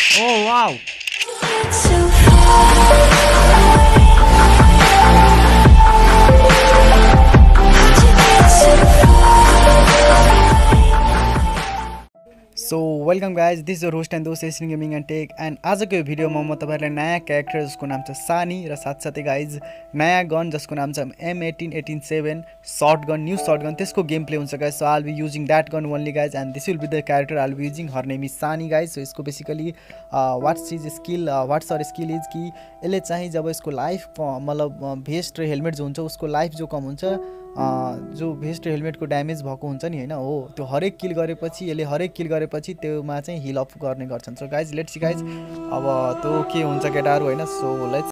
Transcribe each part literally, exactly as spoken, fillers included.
Oh wow. So welcome guys, this is your host and host Asian Gaming and Tech, and आजको यो भिडियोमा म तपाईहरुलाई नयाँ character जसको नाम छ सानी र साथसाथै गाइज नयाँ गन जसको नाम छ M eighteen eighty-seven shotgun, new shotgun, त्यसको गेम प्ले हुन्छ guys. So I'll be using that gun only guys, and this will be the character I'll be using. Her name is Sani guys. So यसको basically what's his skill, uh, what's her skill is कि यसले चाहिँ जब यसको life मतलब waste र helmet जो हुन्छ उसको लाइफ जो कम हुन्छ, जो भेस्ट र हेलमेट को ड्यामेज भएको हुन्छ नि हैन, हो त्यो हरेक किल गरेपछि यसले हरेक किल गरेपछि त्योमा चाहिँ हिल अप गर्ने गर्छन्. So guys let's see guys अब त्यो के हुन्छ केटाहरु हैन. So let's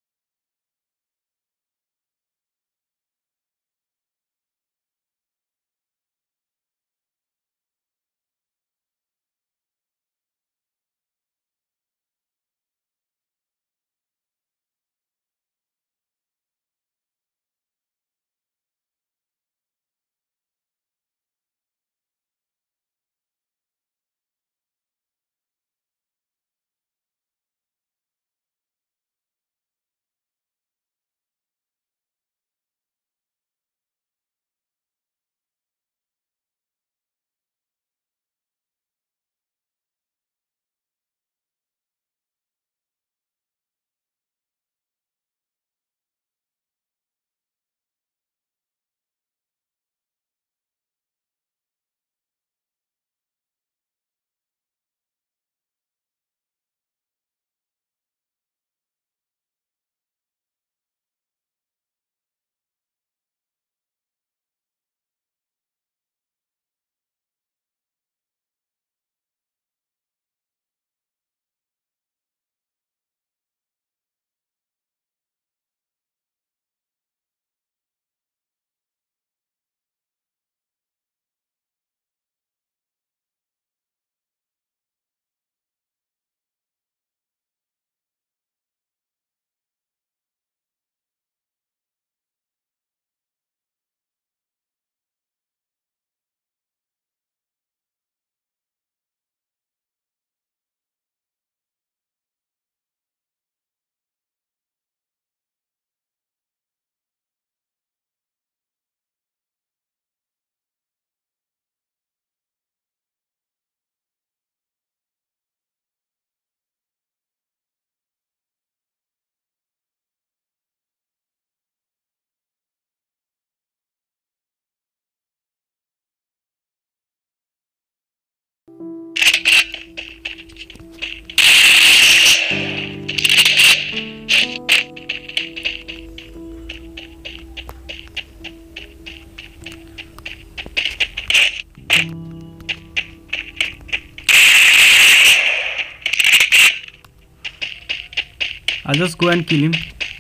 I'll just go and kill him.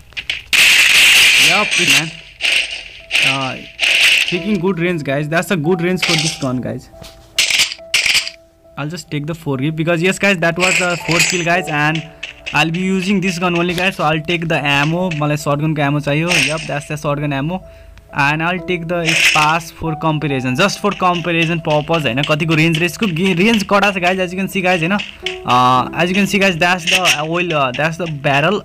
Yup, man. Uh, taking good range, guys. That's a good range for this gun, guys. I'll just take the four kill because yes, guys, that was the four kill, guys, and I'll be using this gun only, guys. So I'll take the ammo. मलाई shotgun का ammo चाहिए. Yup, that's the shotgun ammo. And I'll take the pass for comparison, just for comparison purpose. है ना, कति को range race को range कड़ा से guys, as you can see guys, है ना, uh, as you can see guys, that's the oil, uh, that's the barrel,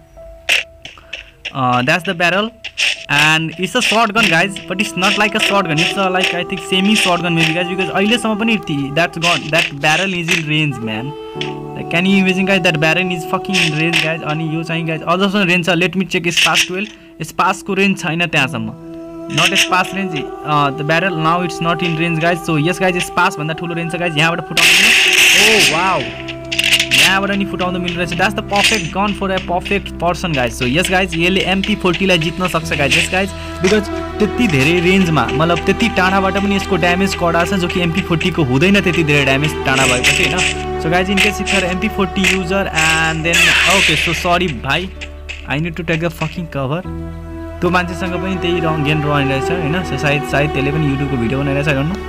uh, that's the barrel, and it's a shotgun guys, but it's not like a shotgun. It's a, like I think semi shotgun maybe guys, because अहिले सम्म पनि that's gone, that barrel is in range, man. Like, can you imagine guys, that barrel is fucking in range guys. अनि यो चाहिँ guys अझसम्म range छ. Let me check sparse twelve, sparse को range छैन त्यहाँसम्म. Not a sparse range, uh, the barrel now it's not in range guys. So yes guys, sparse भन्दा ठुलो range छ guys. यहाँबाट फुटाउनु. Oh wow, यहाँबाट नि फुटाउनु मिल्छ रहेछ. That's the perfect gun for a perfect person guys. So yes guys, यसले M P forty लाई जित्न सक्छ guys. Yes guys, because त्यति धेरै रेन्जमा, मतलब त्यति टाढाबाट पनि यसको ड्यामेज कडा छ, जो कि M P forty को हुँदैन त्यति धेरै ड्यामेज टाढा भएपछि हैन. So guys, in case if you are M P forty user and then okay, so sorry भाइ, I need to take a fucking cover. त्यो मान्छेसँग पनि त्यही रङ गेन रहने रहेछ हैन. सो सायद सायद त्यसले पनि युट्युब को भिडियो बनाइरहेछ, I don't know.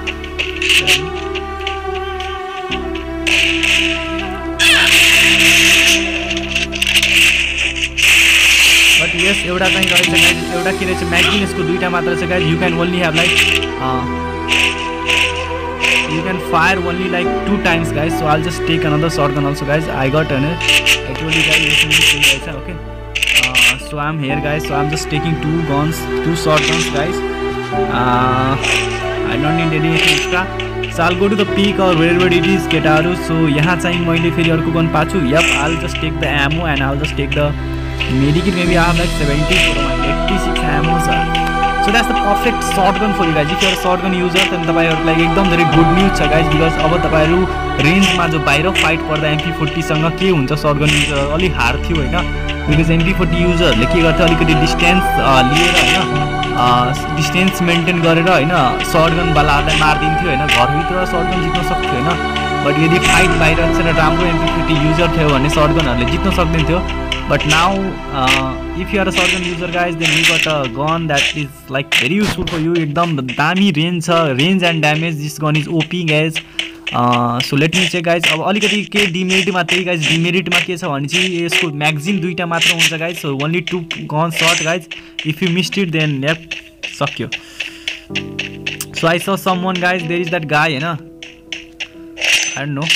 बट यस एउटा चाहिँ रहेछ गाइस, एउटा के रहेछ म्यागजिन, यसको दुईटा मात्र छ guys. You can only have like You can fire only like two times guys. So I'll just take another shotgun also guys. I got an I told you guys listen to okay. Uh, so I'm here guys. So I'm just taking two guns, two shotguns guys. Uh, I don't need anything extra. So I'll go to the peak or wherever it is केटाहरु. So यहाँ चाहिँ मैले फेरि अर्को gun पाछु. Yep, I'll just take the ammo and I'll just take the medikit. Maybe I have like seventy for my eighty-six ammo sir. So that's the perfect shotgun for you guys. If you're a shotgun user then तपाईहरु लागि एकदम धेरै good news छ guys, because अब तपाईहरु range मा जो बाहिर फाइट गर्दा M P forty सँग के हुन्छ shotgun user अलि हार्ड थियो हैन, because M P forty user ले के गर्थे अलिकति डिस्टेन्स लिएर हैन डिस्टेन्स मेन्टेन गरेर हैन शटगन वालाहरुलाई मार्दिन्थ्यो हैन, घरभित्र शटगन जित्न सक्थ्यो हैन. बट यदि फाइट बाहिर चाहिँ राम्रो M P forty युजर थियो भने शटगनहरुले जित्न सक्दिन्थ्यो. But now uh, if you are a shotgun user guys, then you got a gun that is like very useful for you. एकदम दामी रेन्ज छ, range and damage. This gun is OP guys. So let me check guys. अब अलिकति के डिमेरिटमा त्यही guys, डिमेरिटमा के छ भने चाहिँ यसको म्यागजिन दुईटा मात्र हुन्छ guys. So only two gun shot guys. If you missed it then लेप सक्यो. So I saw someone guys, there is that guy हैन, I don't know.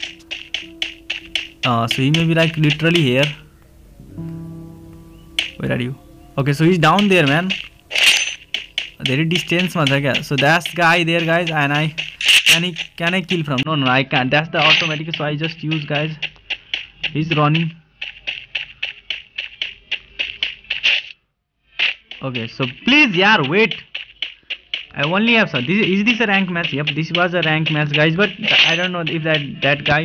So he may be like literally here. Where are you? Okay, so he's down there man. Very distance ma tha kya. So that's guy there guys, and I can I can I kill from? No no I can't. That's the automatic, so I just use guys. He's running. Okay, so please yaar wait. I only have some. This is this a rank match? Yep, this was a rank match guys, but I don't know if that that guy.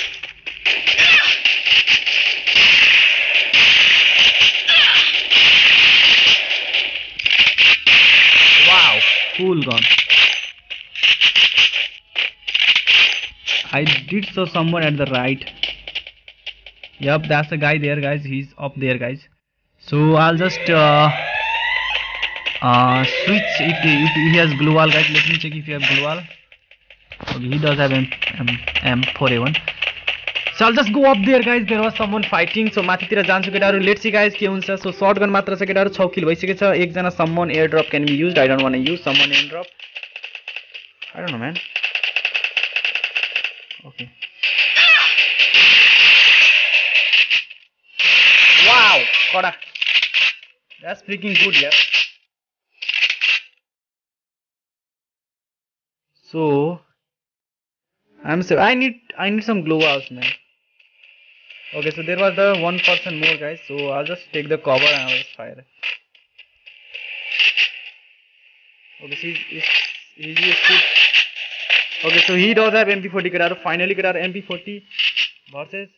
Cool gun. I did saw someone at the right. Yup, that's the guy there guys. He's up there guys. So I'll just uh, uh, switch if he, if he has glue wall guys. Let me check if you have glue wall. Okay, he does have M M M four A one. So I'll just go up there guys. There was someone fighting. So माथितिर जान्छु केटाहरु. Let's see guys के हुन्छ. So shotgun मात्र छ केटाहरु. six kill भइसकेछ. एक जना summon airdrop can be used. I don't want to use summon airdrop. I don't know man. Okay. Wow, koda. That's freaking good yeah. So I'm so I need I need some glow walls man. Okay, so there was the one person more guys, so I'll just take the cover and I'll just fire. Okay, so he's, he's, he's, he's good. Okay, so he does have M P forty केटाहरु. Finally केटाहरु M P forty versus.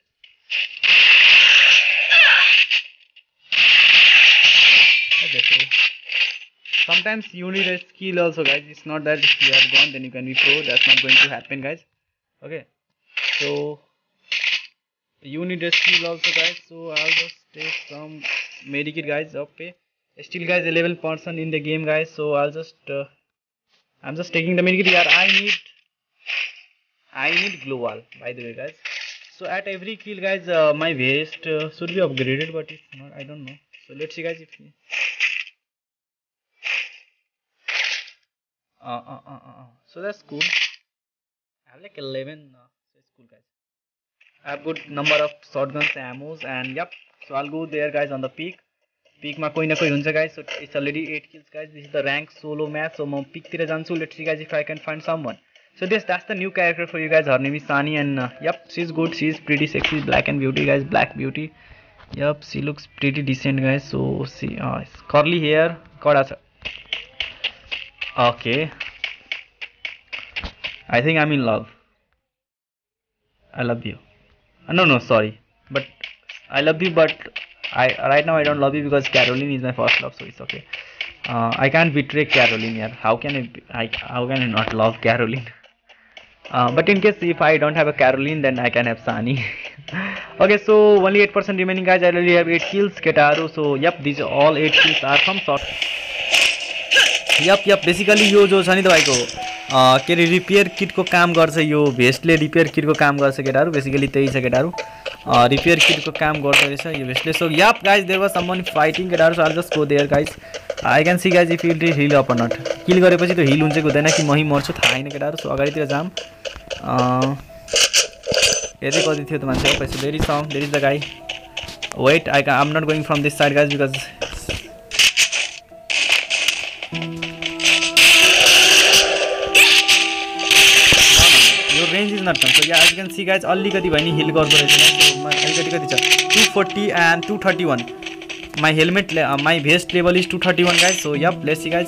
Okay, so sometimes you need a skill also guys. It's not that if you have gone then you can be pro. That's not going to happen guys. Okay, so you need a skill also guys, so I'll just take some medikit guys. Okay, still guys eleven person in the game guys, so I'll just uh, I'm just taking the medikit here. I need I need glue wall by the way guys. So at every kill guys uh, my waist uh, should be upgraded, but it's not, I don't know. So let's see guys if we... uh, uh, uh, uh, uh. So that's cool. I have like eleven uh, so it's cool guys. I have good number of shotguns, ammos, and yep. So I'll go there guys on the peak. Peak ma koi na koi huncha guys. So it's already eight kills guys. This is the rank solo match. So ma peak tira janchu. Let's see guys if I can find someone. So this that's the new character for you guys. Her name is Shani, and uh, yep, she's good. She's pretty sexy, black and beauty guys. Black beauty. Yep, she looks pretty decent guys. So see, uh, curly hair. Koda. Okay. I think I'm in love. I love you. Uh, no, no, sorry, but I love you, but I right now I don't love you because Caroline is my first love, so it's okay. Uh, I can't betray Caroline here. How can I, be, I? How can I not love Caroline? Uh, but in case if I don't have a Caroline, then I can have Shani. Okay, so only eight percent remaining, guys. I already have eight kills, Ketaru. So yep, these all eight kills are from shot. Yep, yep. Basically, यो जो छ नि तपाईको के रे repair kit को काम गर्छ, यो भेस्टले repair kit को काम गर्छ केटाहरु. बेसिकली त्यही छ केटाहरु. रिपेयर किटको काम गर्दो रहेछ यो भेस्टले so yup guys there was someone fighting केटाहरु so I just go there guys I can see guys if it heal up not kill गरेपछि त्यो हिल हुन्छ कि हुँदैन कि मही मर्छु थाहा छैन केटाहरु सो अगाडितिर जाम यति कति थियो त मान्छे पैसा there is some there is the guy wait I I am not going from this side guys because यो रेंज इज नट कम so yeah I can see guys अलिकति भए नि हिल गर्दो रहेछ अलिकति कति छ two forty and two thirty-one my helmet uh, my vest level is two thirty-one guys so yep let's see guys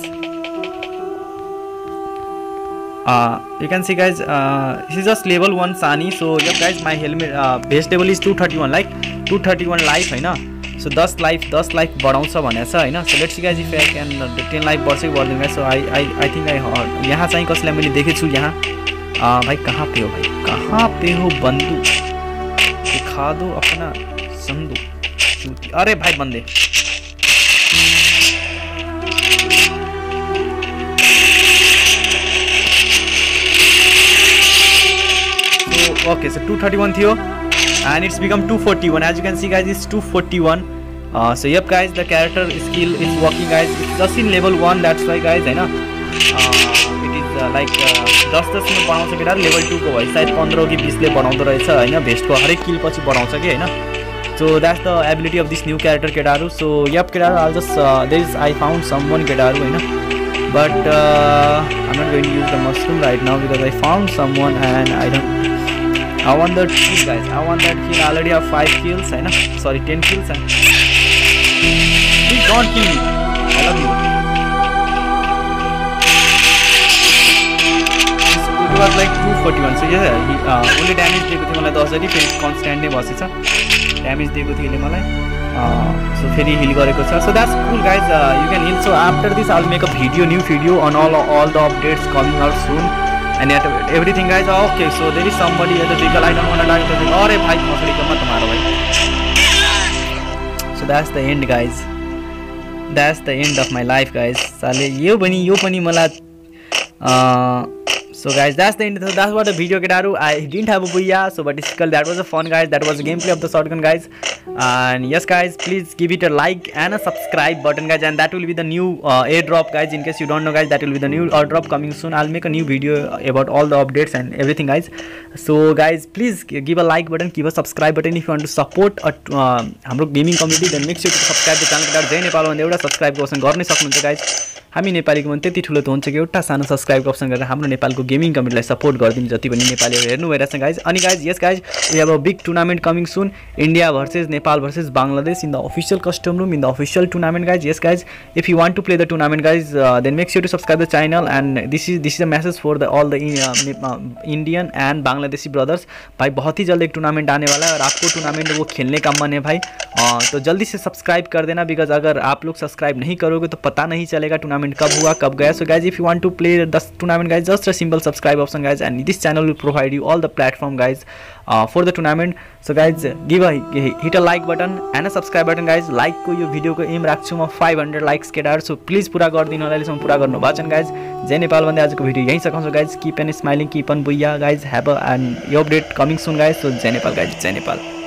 uh you can see guys uh this is just level one Shani so yep guys my helmet uh, vest level is two thirty-one like two thirty-one life Hahn so ten life ten life बढाउँछ भनेछ हैन so let's see guys if I can uh, ten life बढ्छ कि बढ्दैन guys so I I I think I heard यहाँ चाहिँ कसैलाई मैले देखेछु यहाँ uh, भाई कहाँ पे हो भाई कहाँ पे हो बंदू दिखा दो अपना संदू चूती अरे भाई बंदे so okay so two thirty-one थियो and it's become two forty-one as you can see guys it's two forty-one uh, so yep guys the character skill is working guys it's just in level one that's why guys Hahn uh, it is uh, like uh, ten ten में बनाउँछ केटाहरु level two को भइ सायद fifteen कि twenty ले बनाउँदो रहेछ हैन waste को हरेक किल पछि बनाउँछ के हैन so that's the ability of this new character केटाहरु so yep केटाहरु I'll just uh, there is I found someone केटाहरु Hahn but uh, I'm not going to use the mushroom right now because I found someone and I don't I want that kill guys I want that kill I already have five kills Hahn sorry ten kills and please don't kill me I love you it was like two forty-one so yeah he uh, only damage दिएको थियो मलाई ten जति फेरि constant नै बसेछ damage दिएको थियो यसले मलाई सो फेरि हिल गरेको छ so that's cool guys you can heal so after this I will make a video new video on all all the updates coming out soon and everything guys okay so there is somebody at the vehicle I don't want to die अरे भाई मसरी के मत मारो भाई so that's the end guys that's the end of my life guys साले यो पनि यो पनि मलाई so guys that's the end so that's what the video केटाहरु I didn't have a booyah so but still that was a fun guys that was a gameplay of the shotgun guys and yes guys please give it a like and a subscribe button guys and that will be the new uh, airdrop guys in case you don't know guys that will be the new airdrop coming soon I'll make a new video about all the updates and everything guys so guys please give a like button give a subscribe button if you want to support हाम्रो gaming community then make sure to subscribe the channel केटाहरु जय नेपाल भन्दै एउटा subscribe गर्छन् गर्ने सक्नुहुन्छ guys हामी नेपालीको मन त्यति ठुलो त हुन्छ कि एउटा सानो सब्स्क्राइब अप्सन गरेर हाम्रो नेपालको गेमिङ कम्युनिटीलाई सपोर्ट गरिदिनु जति पनि नेपालीहरु हेर्नु भइरहेछ गाइज अनि guys yes guys we have a big tournament coming soon India versus Nepal versus Bangladesh in the official custom room in the official tournament guys yes guys if you want to play the tournament guys then make sure to subscribe the channel and this is this is a message for the all the Indian and Bangladeshi brothers भाई बहुत ही जल्द एक tournament आने वाला है और आपको tournament वो खेलने का मन है भाई आ, तो जल्दी से सब्सक्राइब कर देना बिकॉज अगर आप लोग सब्सक्राइब नहीं करोगे तो पता नहीं चलेगा टूर्नामेंट कब हुआ कब गया so guys if you want to play the tournament guys just a simple subscribe option guys and this channel will provide you all the platform guys uh, for the tournament so guys give a hit a like button and a subscribe button guys like को यो video को M राख्छु म five hundred likes केटाहरु so please पूरा गर्दिनु होला अहिलेसम्म पूरा गर्नु भएन guys जय नेपाल भन्दै आजको भिडियो यही सकाउँछु guys keep on smiling keep on booyah guys have a and यो update coming soon guys so जय नेपाल guys जय नेपाल